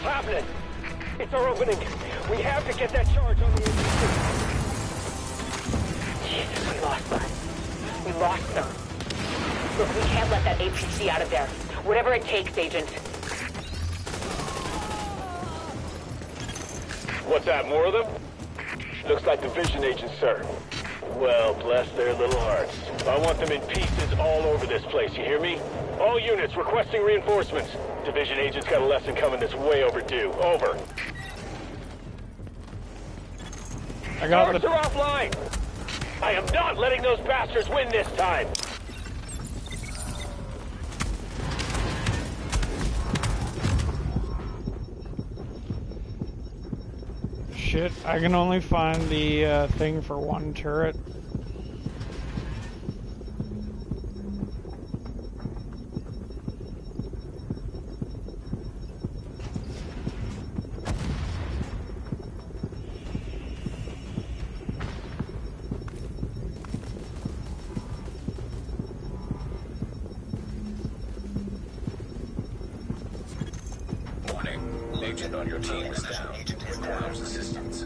What's happening? It's our opening. We have to get that charge on the APC. Jesus, we lost them. We lost them. Look, we can't let that APC out of there. Whatever it takes, Agent. What's that, more of them? Looks like division agents, sir. Well, bless their little hearts. I want them in pieces all over this place, you hear me? All units requesting reinforcements. Division agents got a lesson coming that's way overdue. Over. I got Guards are offline! I am not letting those bastards win this time! Shit, I can only find the thing for one turret. Agent on your team is down. Agent requires assistance.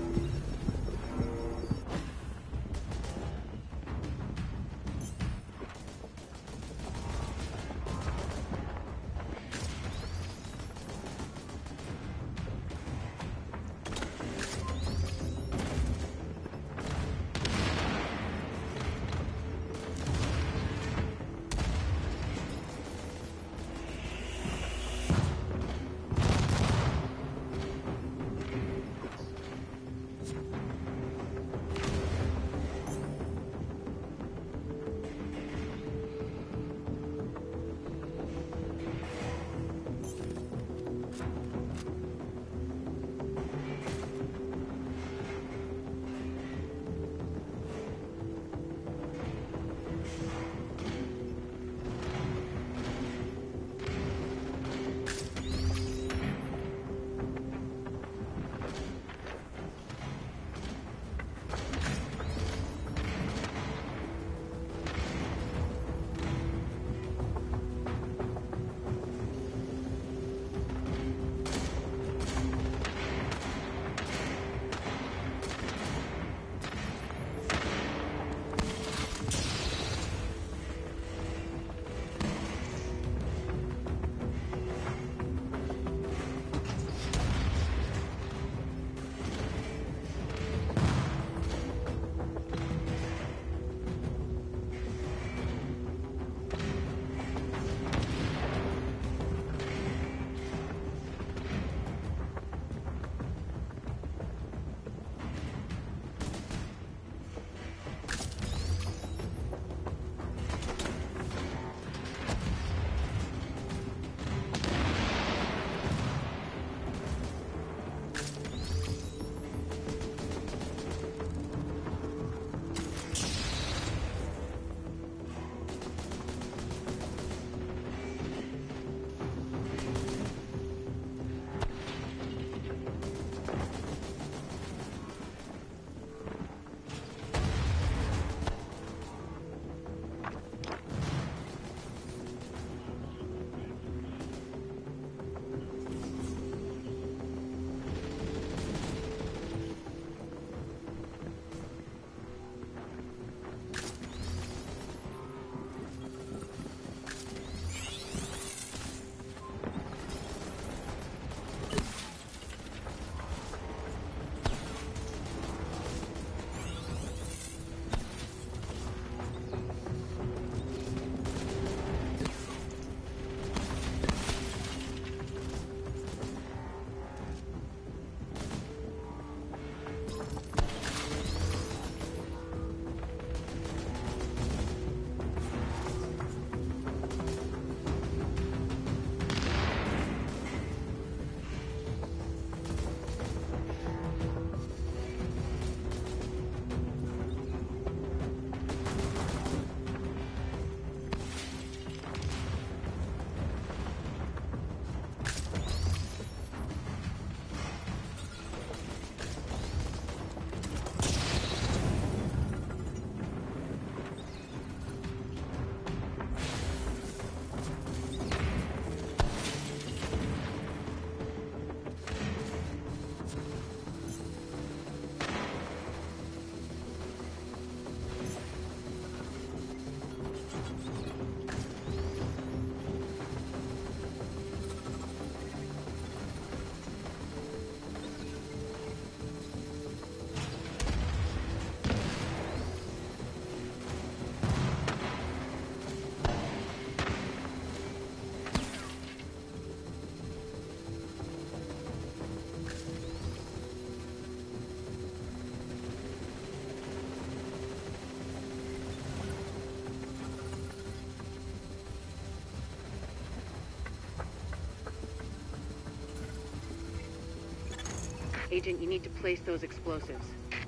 Agent, you need to place those explosives.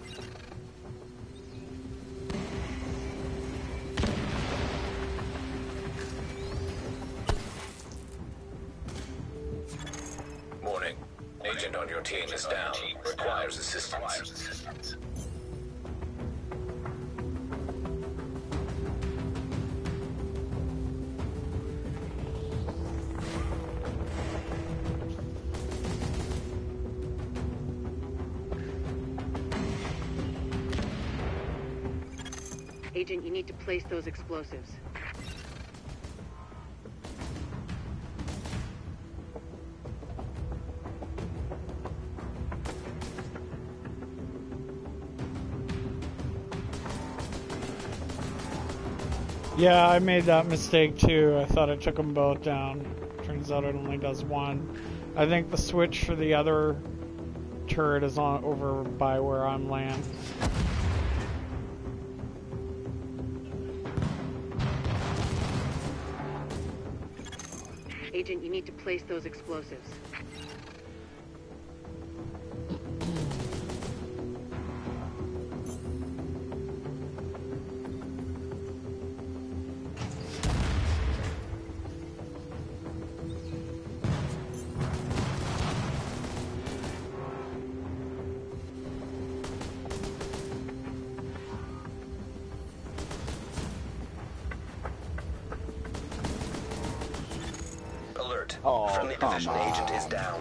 Warning. Agent on your team is down. Requires assistance. Agent, you need to place those explosives. Yeah, I made that mistake too. I thought it took them both down. Turns out it only does one. I think the switch for the other turret is on over by where I'm laying. Agent, you need to place those explosives. Alert. Oh, Friendly come division on. agent is down.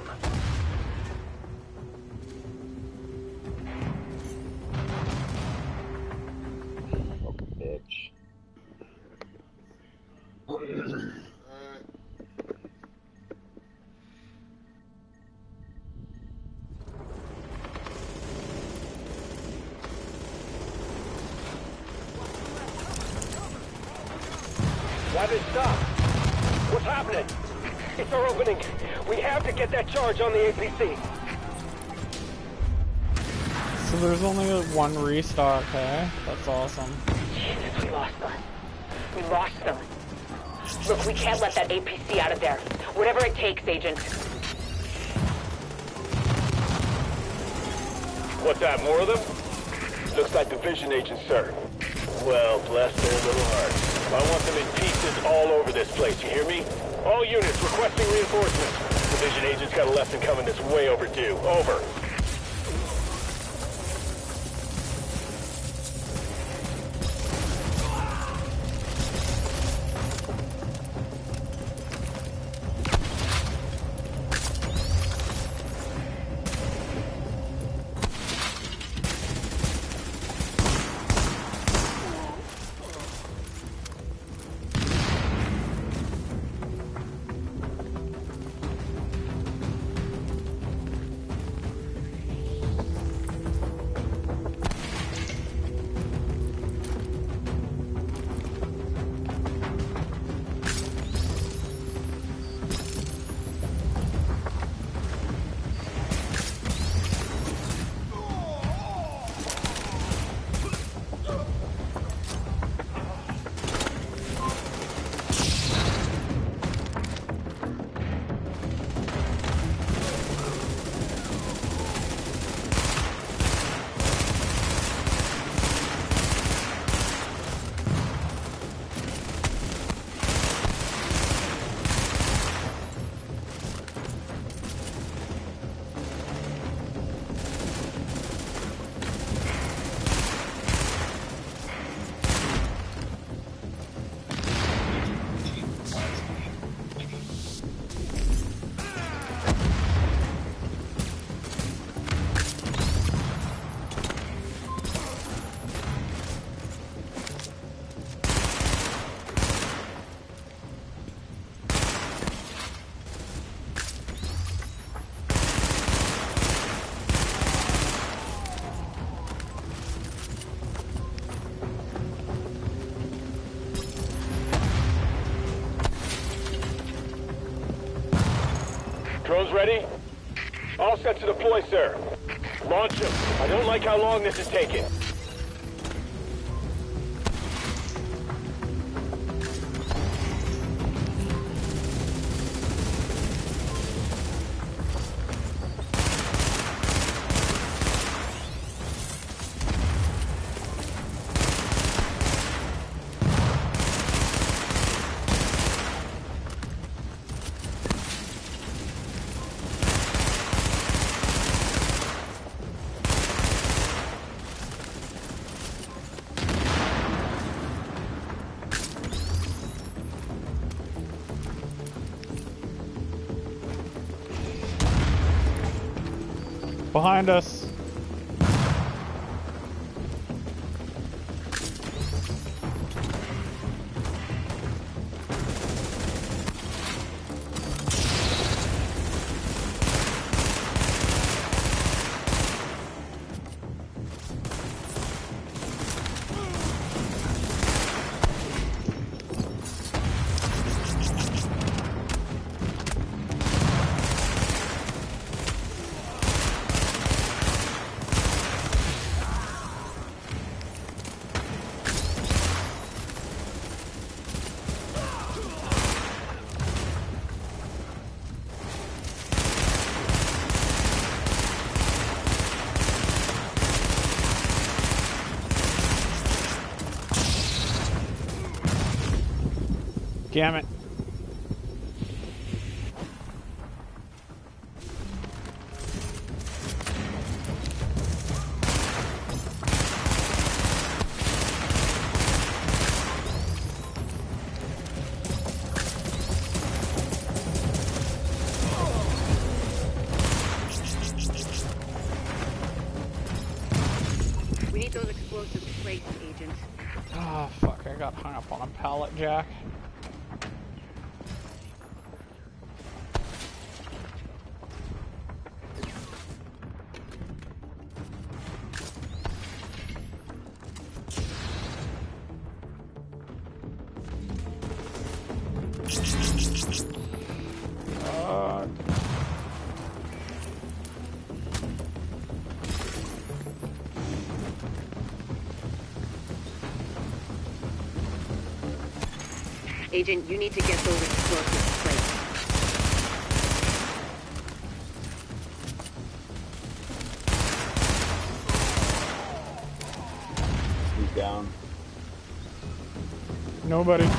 Bitch. Why did it stop? What's happening? It's our opening. We have to get that charge on the APC. So there's only one restock, eh? That's awesome. Jesus, we lost them. We lost them. Look, we can't let that APC out of there. Whatever it takes, Agent. What's that, more of them? Looks like division agents, sir. Well, bless their little hearts. I want them in pieces all over this place, you hear me? All units requesting reinforcements. Division agents got a lesson coming that's way overdue. Over. Drones ready? All set to deploy, sir. Launch them. I don't like how long this is taking. Behind us. Damn it. We need those explosives placed, Agent. Oh, fuck. I got hung up on a pallet jack. Agent, you need to get those explosives placed. He's down. Nobody.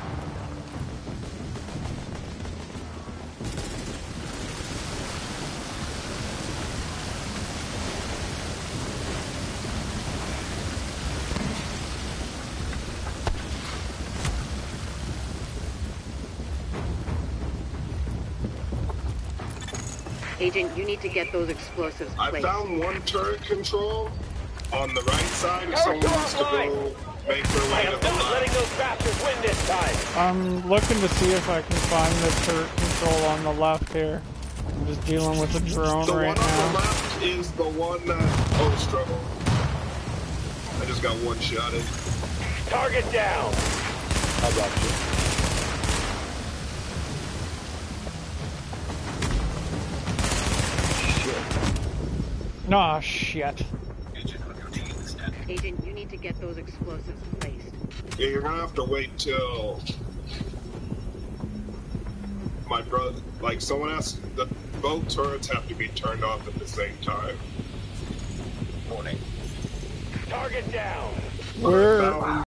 Agent, you need to get those explosives I placed. found one turret control on the right side. If someone wants to go make their I way to am the not letting left. those bastards win this time. I'm looking to see if I can find the turret control on the left here. I'm just dealing with the drone The right one on the now. left is the one that... Oh, struggle. I just got one shot in. Target down. I got you. Nah, shit. Agent on your team is down. Agent, you need to get those explosives placed. Yeah, you're gonna have to wait till... My brother... Like, someone has... Both turrets have to be turned off at the same time. Warning. Target down. But I Where? found